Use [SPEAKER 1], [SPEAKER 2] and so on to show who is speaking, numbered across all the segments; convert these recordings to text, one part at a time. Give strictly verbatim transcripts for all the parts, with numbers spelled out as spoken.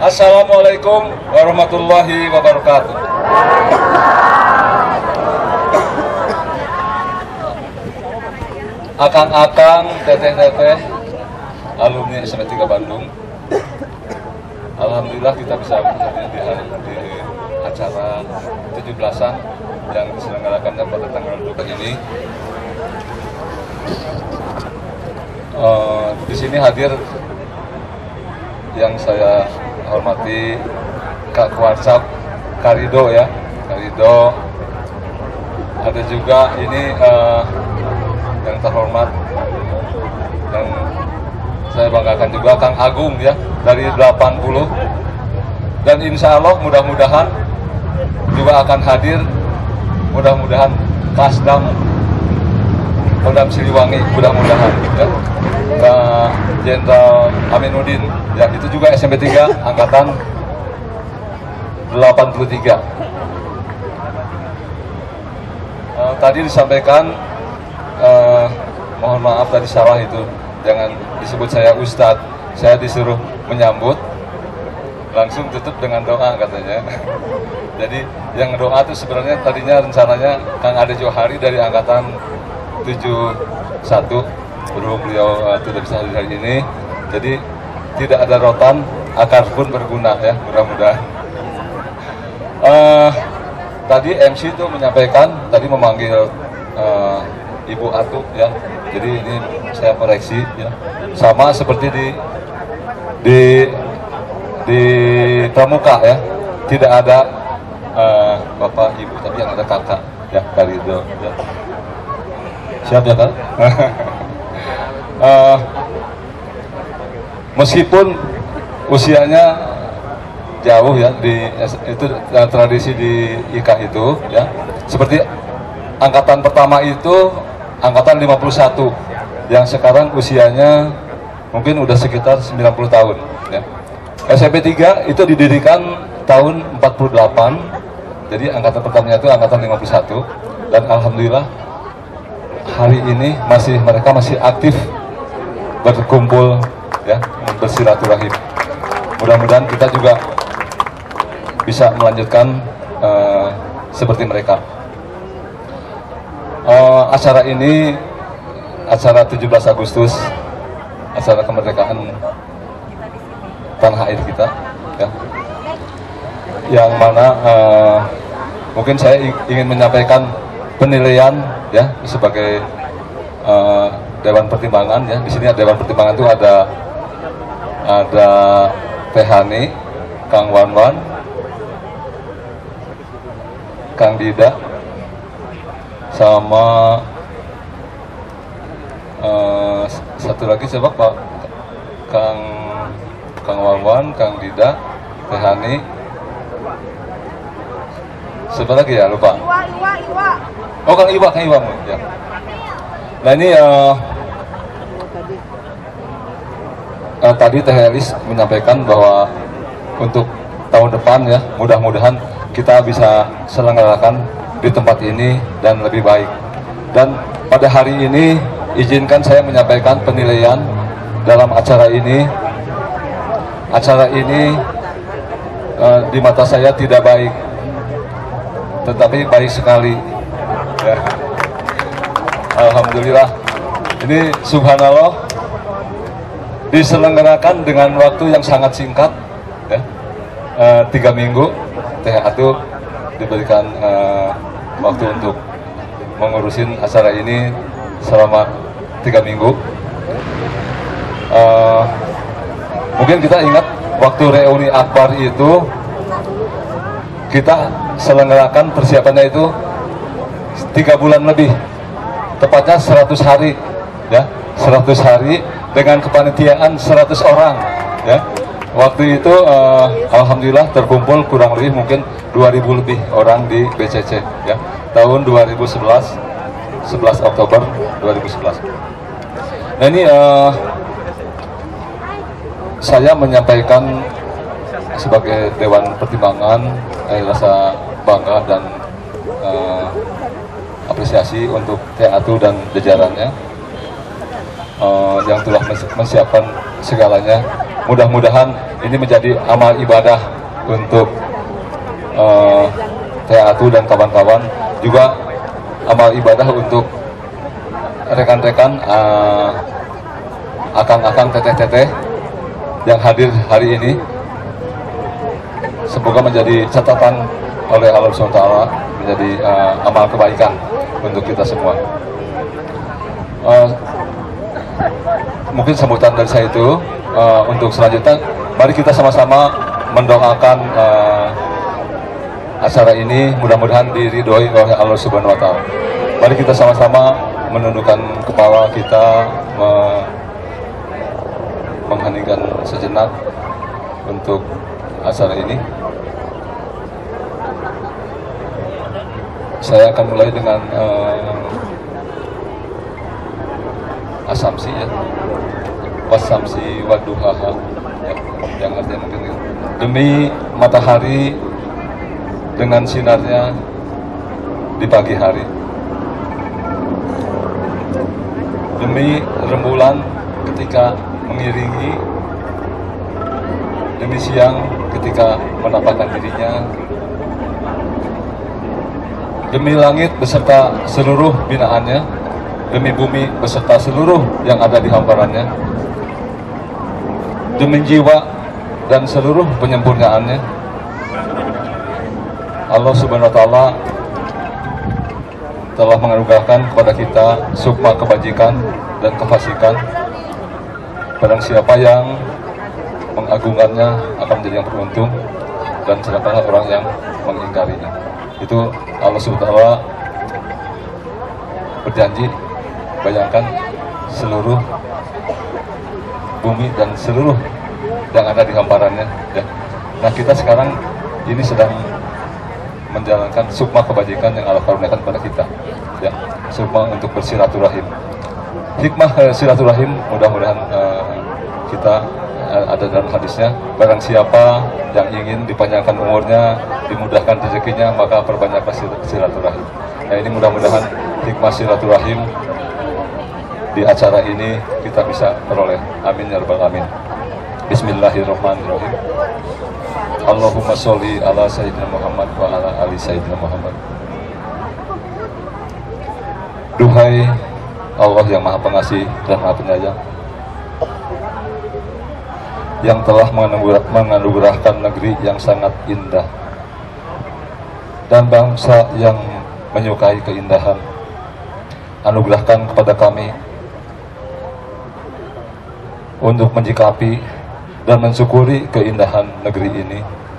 [SPEAKER 1] Assalamualaikum warahmatullahi wabarakatuh. Akang-akang, teteh-teteh, alumni S M P tiga Bandung. Alhamdulillah kita bisa bertemu di, di acara tujuh belasan yang diselenggarakannya pada tanggal dua ini. Uh, di sini hadir yang saya hormati Kak Kuarsap, Karido ya, Karido. Ada juga ini uh, yang terhormat yang saya banggakan juga Kang Agung ya dari delapan puluh, dan insya Allah mudah-mudahan juga akan hadir, mudah-mudahan Kasdam Kodam Siliwangi, mudah-mudahan ya. Pak Jenderal Aminuddin ya, itu juga S M P tiga angkatan delapan puluh tiga. Uh, tadi disampaikan, uh, mohon maaf tadi salah, itu jangan disebut saya Ustadz, saya disuruh menyambut, langsung tutup dengan doa katanya. Jadi yang doa itu sebenarnya tadinya rencananya Kang Ade Johari dari angkatan tujuh satu, berhubung beliau uh, tidak bisa hadir hari ini, jadi tidak ada rotan, akar pun berguna ya, mudah-mudahan. Uh, tadi M C itu menyampaikan, tadi memanggil uh, Ibu Atu ya, jadi ini saya koreksi ya, sama seperti di di di Pramuka ya, tidak ada uh, Bapak Ibu, tapi yang ada kakak ya, Karido ya. Siap ya Kak? uh, meskipun usianya jauh ya, di itu uh, tradisi di I K itu ya, seperti angkatan pertama itu angkatan lima puluh satu yang sekarang usianya mungkin udah sekitar sembilan puluh tahun ya. S M P tiga itu didirikan tahun empat puluh delapan, jadi angkatan pertamanya itu angkatan lima puluh satu, dan alhamdulillah hari ini masih mereka masih aktif berkumpul ya, bersilaturahim. Mudah-mudahan kita juga bisa melanjutkan uh, seperti mereka. Uh, acara ini acara tujuh belas Agustus, acara kemerdekaan tanah air kita ya, yang mana uh, mungkin saya ingin menyampaikan penilaian ya sebagai uh, Dewan Pertimbangan ya. Di sini Dewan Pertimbangan itu ada ada Teh Hani, Kang Wanwan, Kang Dida, sama uh, satu lagi siapa Pak? Kang Kang Wanwan, Kang Dida, Teh Hani, siapa lagi ya, lupa.
[SPEAKER 2] Iwa, Iwa, Iwa.
[SPEAKER 1] Oh, Kang Iwa, Kang Iwa ya. Nah ini uh, uh, tadi Teh Elis menyampaikan bahwa untuk tahun depan ya, mudah-mudahan kita bisa selenggarakan di tempat ini dan lebih baik. Dan pada hari ini izinkan saya menyampaikan penilaian dalam acara ini. Acara ini uh, di mata saya tidak baik, tetapi baik sekali ya. Alhamdulillah, ini subhanallah diselenggarakan dengan waktu yang sangat singkat ya, e, tiga minggu. Teh Atu diberikan e, waktu untuk mengurusin acara ini selama tiga minggu. E, mungkin kita ingat waktu reuni akbar itu kita selenggarakan persiapannya itu tiga bulan lebih, tepatnya seratus hari ya, seratus hari dengan kepanitiaan seratus orang ya. Waktu itu uh, alhamdulillah terkumpul kurang lebih mungkin dua ribu lebih orang di B C C ya, tahun dua ribu sebelas, sebelas Oktober dua ribu sebelas. Nah ini uh, saya menyampaikan sebagai Dewan Pertimbangan eh, rasa bangga dan uh, apresiasi untuk Teh Atu dan jajarannya uh, yang telah mensiapkan segalanya mudah-mudahan ini menjadi amal ibadah untuk uh, T A T U dan kawan-kawan, juga amal ibadah untuk rekan-rekan uh, akang-akang teteh-teteh yang hadir hari ini. Semoga menjadi catatan oleh Allah subhanahu wa taala, menjadi uh, amal kebaikan untuk kita semua. Uh, mungkin sambutan dari saya itu. Uh, untuk selanjutnya, mari kita sama-sama mendoakan uh, acara ini, mudah-mudahan diridhoi oleh Allah Subhanahu Wa Taala. Mari kita sama-sama menundukkan kepala kita, me mengheningkan sejenak untuk acara ini. Saya akan mulai dengan uh, asumsi ya. Wasamsi waduhaha, ya, yang artinya mungkin demi matahari dengan sinarnya di pagi hari, demi rembulan ketika mengiringi, demi siang ketika menampakkan dirinya, demi langit beserta seluruh binaannya, demi bumi beserta seluruh yang ada di hamparannya, demi jiwa dan seluruh penyempurnaannya. Allah Subhanahu wa taala telah menganugerahkan kepada kita sukma kebajikan dan kefasikan. Barang siapa yang mengagungkannya akan menjadi yang beruntung, dan celakalah orang yang mengingkarinya. Itu Allah Subhanahu wa taala berjanji. Bayangkan seluruh bumi dan seluruh yang ada di hamparannya, ya. Nah, kita sekarang ini sedang menjalankan sukma kebajikan yang Allah karuniakan kepada kita, ya. Sukma untuk bersilaturahim. Hikmah eh, silaturahim, mudah-mudahan eh, kita eh, ada dalam hadisnya. Barang siapa yang ingin dipanjangkan umurnya, dimudahkan rezekinya, maka perbanyaklah silaturahim. Nah, ini mudah-mudahan hikmah silaturahim di acara ini kita bisa peroleh. Amin ya rabbal alamin. Bismillahirrahmanirrahim. Allahumma sholli ala sayyidina Muhammad wa ala ali sayyidina Muhammad. Duhai Allah yang Maha Pengasih dan Maha Penyayang, yang telah menganugerahkan negeri yang sangat indah dan bangsa yang menyukai keindahan, anugerahkan kepada kami untuk menyikapi dan mensyukuri keindahan negeri ini,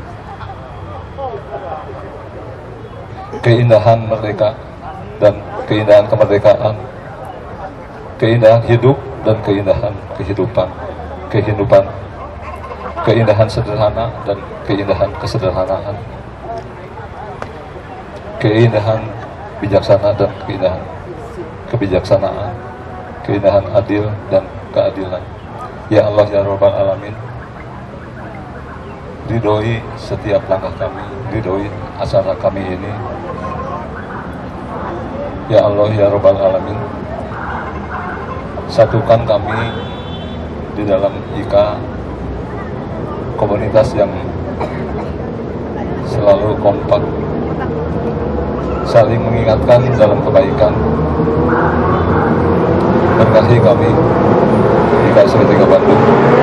[SPEAKER 1] keindahan merdeka dan keindahan kemerdekaan, keindahan hidup dan keindahan kehidupan, kehidupan, keindahan sederhana dan keindahan kesederhanaan, keindahan bijaksana dan keindahan kebijaksanaan, keindahan adil dan keadilan. Ya Allah ya Rabbal Alamin, ridhoi setiap langkah kami, ridhoi acara kami ini. Ya Allah ya Rabbal Alamin, satukan kami di dalam I K A, komunitas yang selalu kompak, saling mengingatkan dalam kebaikan. Berkahi kami I K A Segitiga Bandung.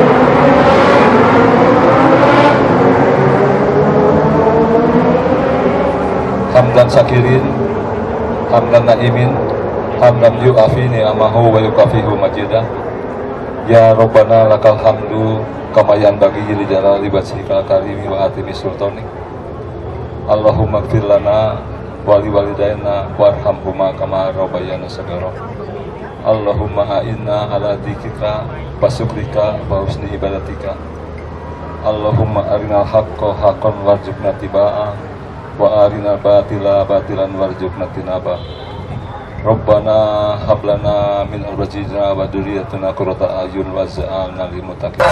[SPEAKER 1] Hamdan syakirin, hamdan naimin, hamdan yu'afi ni'amahu wa yukafihu majidah. Ya Rabbana lakal hamdu kamayan bagi li jalali wajhikal karimi wa atimi sultani. Allahumma gfir lana wali walidayna warhamhuma kama rabbayana saghira. Allahumma a'inna ala dzikrika wa syukrika wa husni ibadatika. Allahumma arinal haqqo haqqan warzuqna tibaa wa arinal batila batilan warzuqna tinaba. Rabbana hablana min azwajina wa dzurriyyatina qurrata a'yun waj'alna lil muttaqin.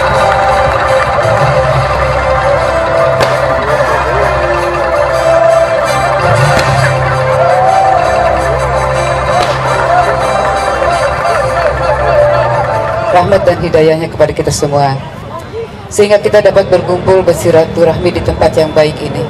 [SPEAKER 2] Rahmat dan hidayahnya kepada kita semua. sehingga kita dapat berkumpul bersilaturahmi di tempat yang baik ini.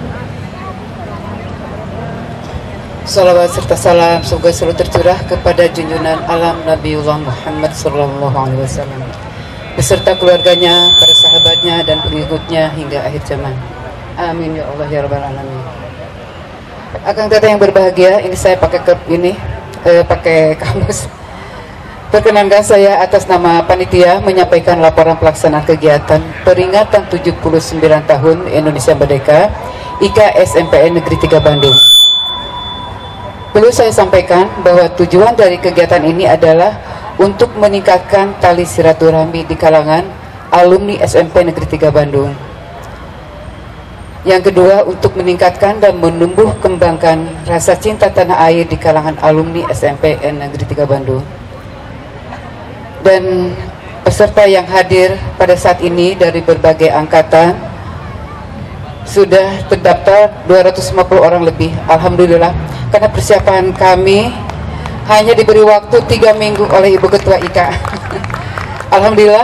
[SPEAKER 2] Salawat serta salam semoga selalu tercurah kepada junjungan alam Nabiullah Muhammad sallallahu alaihi wasallam beserta keluarganya, para sahabatnya dan pengikutnya hingga akhir zaman. Amin ya Allah ya rabbal alamin. Akang teteh yang berbahagia, ini saya pakai ke ini eh, pakai kamus. Perkenankan saya atas nama panitia menyampaikan laporan pelaksanaan kegiatan peringatan tujuh puluh sembilan tahun Indonesia Merdeka I K S M P N Negeri tiga Bandung. Perlu saya sampaikan bahwa tujuan dari kegiatan ini adalah untuk meningkatkan tali silaturahmi di kalangan alumni S M P Negeri tiga Bandung. Yang kedua, untuk meningkatkan dan menumbuh kembangkan rasa cinta tanah air di kalangan alumni S M P N Negeri tiga Bandung. Dan peserta yang hadir pada saat ini dari berbagai angkatan sudah terdaftar dua ratus lima puluh orang lebih. Alhamdulillah, karena persiapan kami hanya diberi waktu tiga minggu oleh Ibu Ketua I K. Alhamdulillah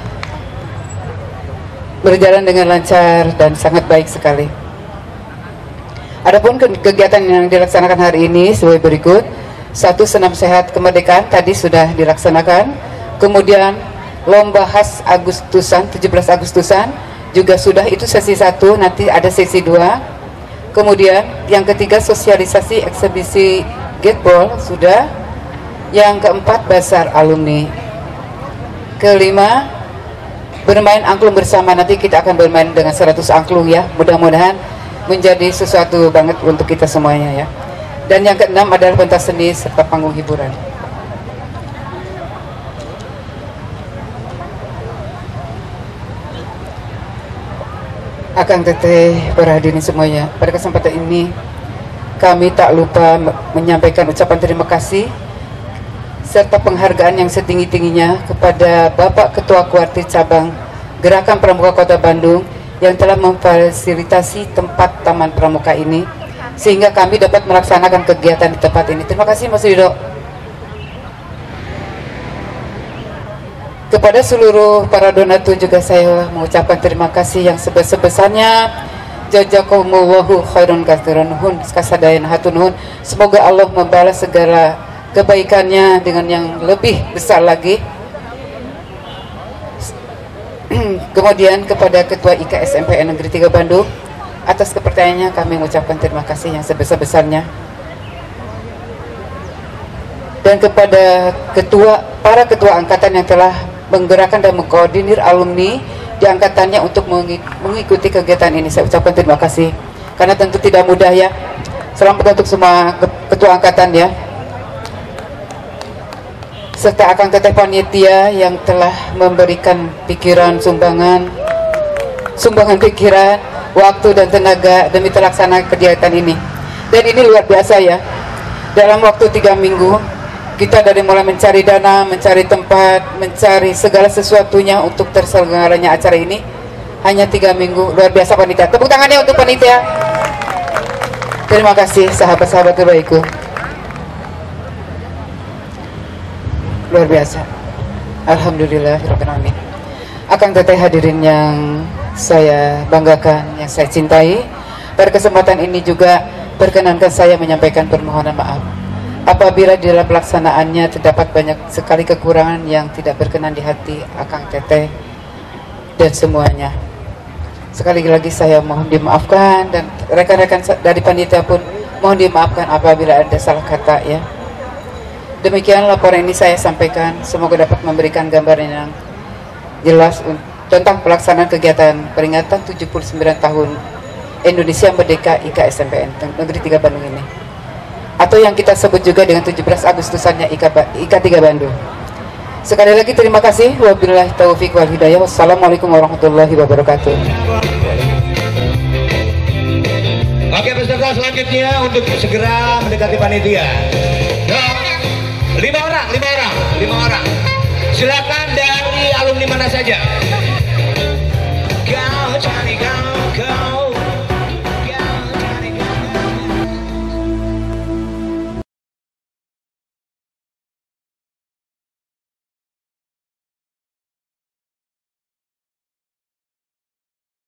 [SPEAKER 2] berjalan dengan lancar dan sangat baik sekali. Adapun kegiatan yang dilaksanakan hari ini sebagai berikut. Satu, senam sehat kemerdekaan tadi sudah dilaksanakan. Kemudian lomba khas Agustusan, tujuh belas Agustusan juga sudah, itu sesi satu, nanti ada sesi dua. Kemudian yang ketiga, sosialisasi eksebisi Gateball sudah. Yang keempat, basar alumni. Kelima, bermain angklung bersama. Nanti kita akan bermain dengan seratus angklung ya. Mudah-mudahan menjadi sesuatu banget untuk kita semuanya ya. Dan yang keenam adalah pentas seni serta panggung hiburan. Akang teteh, para hadirin semuanya, pada kesempatan ini kami tak lupa menyampaikan ucapan terima kasih serta penghargaan yang setinggi-tingginya kepada Bapak Ketua Kuartir Cabang Gerakan Pramuka Kota Bandung yang telah memfasilitasi tempat Taman Pramuka ini sehingga kami dapat melaksanakan kegiatan di tempat ini. Terima kasih Mas Ridho. Kepada seluruh para donatur juga saya mengucapkan terima kasih yang sebesar-besarnya. Jazakumullahu khairan katsiran hun kasadayan hatunun. Semoga Allah membalas segala kebaikannya dengan yang lebih besar lagi. Kemudian kepada Ketua I K S M P N Negeri tiga Bandung, atas kepercayaannya kami mengucapkan terima kasih yang sebesar-besarnya. Dan kepada ketua para ketua angkatan yang telah menggerakkan dan mengkoordinir alumni di angkatannya untuk mengikuti kegiatan ini, saya ucapkan terima kasih karena tentu tidak mudah ya. Selamat untuk semua ketua angkatan ya, serta akang teteh panitia yang telah memberikan pikiran, sumbangan sumbangan pikiran, waktu dan tenaga demi terlaksana kegiatan ini. Dan ini luar biasa ya, dalam waktu tiga minggu kita dari mulai mencari dana, mencari tempat, mencari segala sesuatunya untuk terselenggaranya acara ini hanya tiga minggu. Luar biasa panitia. Tepuk tangannya untuk panitia. Terima kasih sahabat-sahabat terbaikku. Luar biasa. Alhamdulillahirrahmanirrahim. Akang teteh hadirin yang saya banggakan, yang saya cintai, pada kesempatan ini juga perkenankan saya menyampaikan permohonan maaf apabila di dalam pelaksanaannya terdapat banyak sekali kekurangan yang tidak berkenan di hati akang teteh dan semuanya. Sekali lagi saya mohon dimaafkan, dan rekan-rekan dari panitia pun mohon dimaafkan apabila ada salah kata ya. Demikian laporan ini saya sampaikan, semoga dapat memberikan gambaran yang jelas tentang pelaksanaan kegiatan peringatan tujuh puluh sembilan tahun Indonesia Merdeka I K S M P N Negeri tiga Bandung ini, atau yang kita sebut juga dengan tujuh belas Agustusannya I K tiga Bandung. Sekali lagi terima kasih. Wabillahi taufiq wal hidayah. Wassalamualaikum warahmatullahi wabarakatuh.
[SPEAKER 3] Oke, peserta selanjutnya untuk segera mendekati panitia. Lima orang, lima orang, lima orang. Silakan dari alumni mana saja.